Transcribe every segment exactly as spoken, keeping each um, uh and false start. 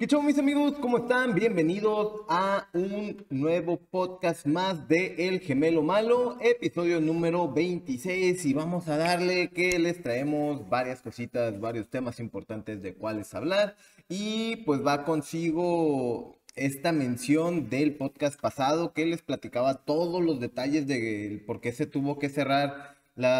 ¿Qué show, mis amigos? ¿Cómo están? Bienvenidos a un nuevo podcast más de El Gemelo Malo, episodio número veintiséis, y vamos a darle que les traemos varias cositas, varios temas importantes de cuáles hablar, y pues va consigo esta mención del podcast pasado que les platicaba todos los detalles de por qué se tuvo que cerrar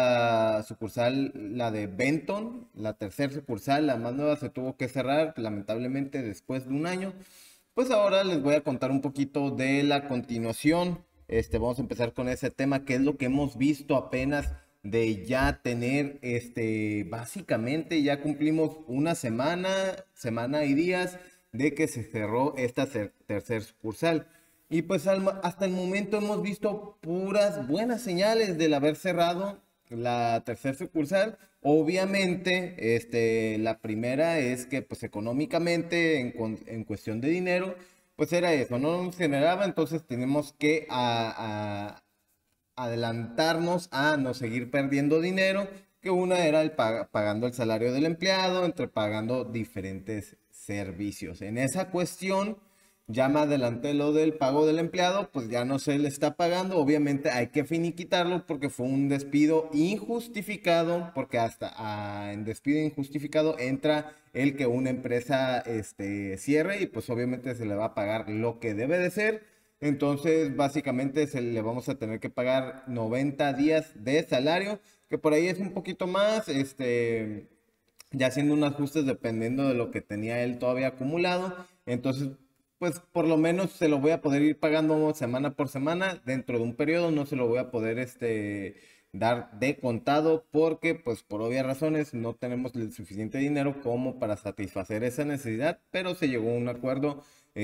la sucursal, la de Benton, la tercera sucursal, la más nueva, se tuvo que cerrar lamentablemente después de un año. Pues ahora les voy a contar un poquito de la continuación. Este, vamos a empezar con ese tema, que es lo que hemos visto apenas de ya tener, este, básicamente ya cumplimos una semana, semana y días de que se cerró esta tercera sucursal. Y pues al, hasta el momento hemos visto puras buenas señales del haber cerrado la tercera sucursal. Obviamente, este, la primera es que pues económicamente, en, en cuestión de dinero, pues era eso, no nos generaba, entonces tenemos que a, a, adelantarnos a no seguir perdiendo dinero, que una era el pag pagando el salario del empleado, entre pagando diferentes servicios. En esa cuestión, ya me adelanté lo del pago del empleado, pues ya no se le está pagando. Obviamente hay que finiquitarlo porque fue un despido injustificado, porque hasta ah, en despido injustificado entra el que una empresa este, cierre, y pues obviamente se le va a pagar lo que debe de ser. Entonces básicamente se le vamos a tener que pagar noventa días de salario, que por ahí es un poquito más, este, ya haciendo unos ajustes dependiendo de lo que tenía él todavía acumulado. Entonces pues por lo menos se lo voy a poder ir pagando semana por semana. Dentro de un periodo no se lo voy a poder este, dar de contado, porque pues por obvias razones no tenemos el suficiente dinero como para satisfacer esa necesidad, pero se llegó a un acuerdo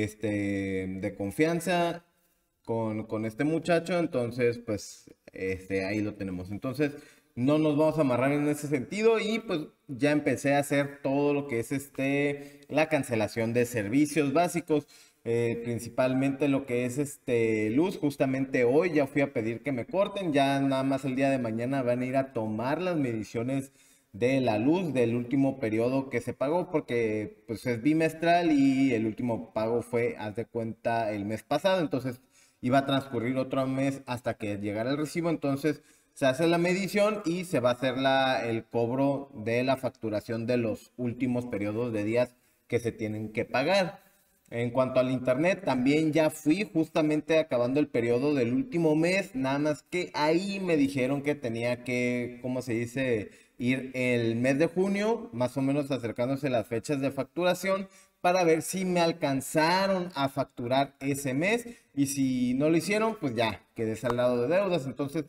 este, de confianza con, con este muchacho. Entonces pues este, ahí lo tenemos. Entonces no nos vamos a amarrar en ese sentido, y pues ya empecé a hacer todo lo que es este, la cancelación de servicios básicos. Eh, principalmente lo que es este luz. Justamente hoy ya fui a pedir que me corten, ya nada más el día de mañana van a ir a tomar las mediciones de la luz del último periodo que se pagó, porque pues es bimestral y el último pago fue, haz de cuenta, el mes pasado. Entonces iba a transcurrir otro mes hasta que llegara el recibo. Entonces se hace la medición y se va a hacer la, el cobro de la facturación de los últimos periodos de días que se tienen que pagar. En cuanto al internet, también ya fui justamente acabando el periodo del último mes, nada más que ahí me dijeron que tenía que, ¿cómo se dice?, ir el mes de junio, más o menos acercándose a las fechas de facturación, para ver si me alcanzaron a facturar ese mes, y si no lo hicieron, pues ya quedé saldado de deudas. Entonces,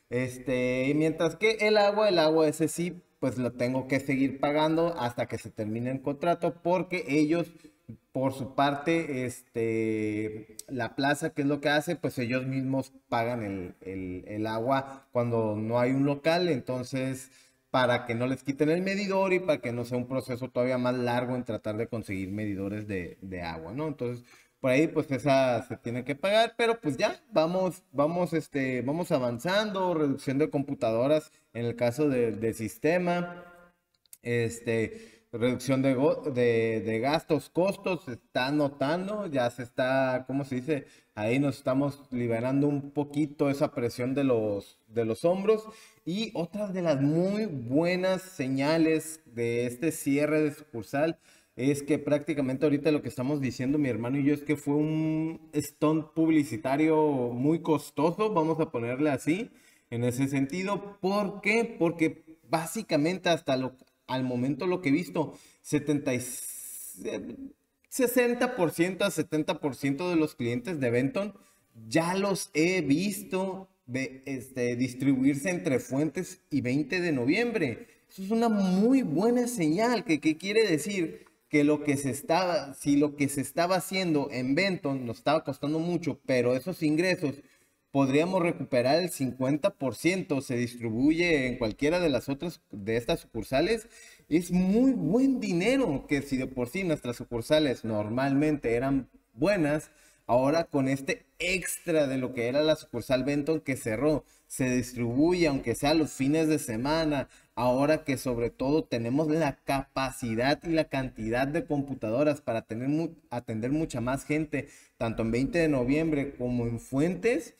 este, mientras que el agua, el agua ese sí, pues lo tengo que seguir pagando hasta que se termine el contrato, porque ellos, por su parte, este, la plaza, ¿qué es lo que hace? Pues ellos mismos pagan el, el, el agua cuando no hay un local. Entonces, para que no les quiten el medidor y para que no sea un proceso todavía más largo en tratar de conseguir medidores de, de agua, ¿no? Entonces, por ahí, pues esa se tiene que pagar, pero pues ya, vamos, vamos, este, vamos avanzando, reducción de computadoras en el caso de, de sistema, este, reducción de, de, de gastos, costos, se está notando, ya se está, ¿cómo se dice? Ahí nos estamos liberando un poquito esa presión de los, de los hombros. Y otra de las muy buenas señales de este cierre de sucursal es que prácticamente ahorita lo que estamos diciendo mi hermano y yo es que fue un stunt publicitario muy costoso, vamos a ponerle así, en ese sentido. ¿Por qué? Porque básicamente hasta lo, al momento lo que he visto, setenta y sesenta por ciento a setenta por ciento de los clientes de Benton ya los he visto de, este, distribuirse entre Fuentes y veinte de noviembre. Eso es una muy buena señal. ¿Qué, qué quiere decir? Que lo que se estaba, si lo que se estaba haciendo en Benton nos estaba costando mucho, pero esos ingresos podríamos recuperar el cincuenta por ciento, se distribuye en cualquiera de las otras de estas sucursales, es muy buen dinero. Que si de por sí nuestras sucursales normalmente eran buenas, ahora con este extra de lo que era la sucursal Benton que cerró, se distribuye aunque sea los fines de semana, ahora que sobre todo tenemos la capacidad y la cantidad de computadoras para tener mu atender mucha más gente, tanto en veinte de noviembre como en Fuentes,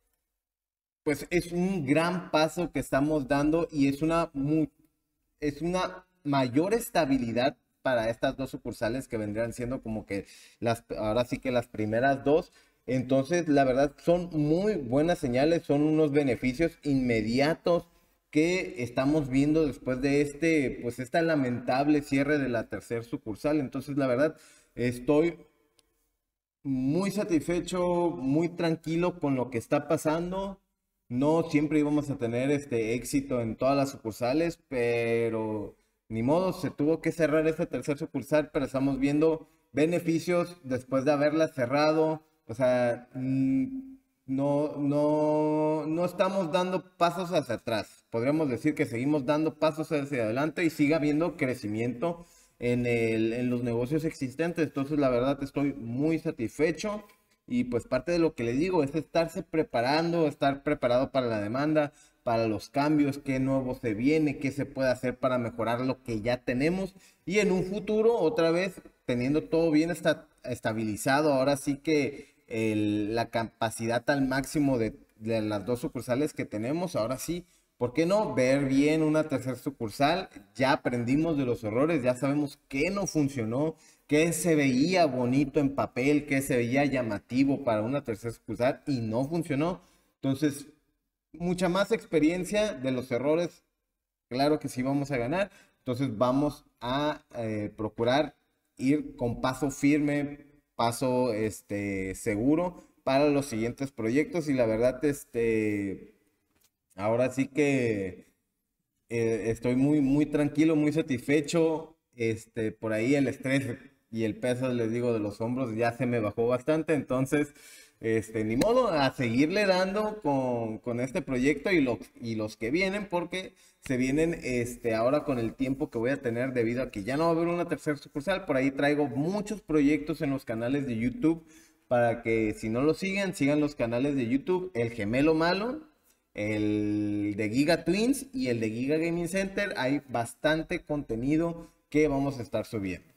pues es un gran paso que estamos dando y es una, mu es una mayor estabilidad para estas dos sucursales que vendrían siendo como que las, ahora sí que las primeras dos. Entonces, la verdad, son muy buenas señales, son unos beneficios inmediatos que estamos viendo después de este, pues esta lamentable cierre de la tercera sucursal. Entonces, la verdad, estoy muy satisfecho, muy tranquilo con lo que está pasando. No siempre íbamos a tener este éxito en todas las sucursales, pero ni modo, se tuvo que cerrar esta tercera sucursal, pero estamos viendo beneficios después de haberla cerrado. O sea, mm, no, no, no estamos dando pasos hacia atrás. Podríamos decir que seguimos dando pasos hacia adelante y sigue habiendo crecimiento en, el, en los negocios existentes. Entonces, la verdad, estoy muy satisfecho. Y pues parte de lo que les digo es estarse preparando, estar preparado para la demanda, para los cambios, qué nuevo se viene, qué se puede hacer para mejorar lo que ya tenemos. Y en un futuro, otra vez, teniendo todo bien esta, estabilizado, ahora sí que el, la capacidad al máximo de, de las dos sucursales que tenemos, ahora sí, ¿por qué no ver bien una tercera sucursal? Ya aprendimos de los errores, ya sabemos qué no funcionó, qué se veía bonito en papel, qué se veía llamativo para una tercera sucursal y no funcionó. Entonces, mucha más experiencia de los errores, claro que sí vamos a ganar. Entonces, vamos a eh, procurar ir con paso firme, paso este, seguro para los siguientes proyectos. Y la verdad, este, ahora sí que eh, estoy muy, muy tranquilo, muy satisfecho. Este, por ahí el estrés y el peso, les digo, de los hombros ya se me bajó bastante. Entonces, este, ni modo, a seguirle dando con, con este proyecto y, lo, y los que vienen, porque se vienen este, ahora con el tiempo que voy a tener debido a que ya no va a haber una tercera sucursal. Por ahí traigo muchos proyectos en los canales de YouTube para que si no lo siguen, sigan los canales de YouTube, El Gemelo Malo, el de Giga Twins y el de Giga Gaming Center. Hay bastante contenido que vamos a estar subiendo.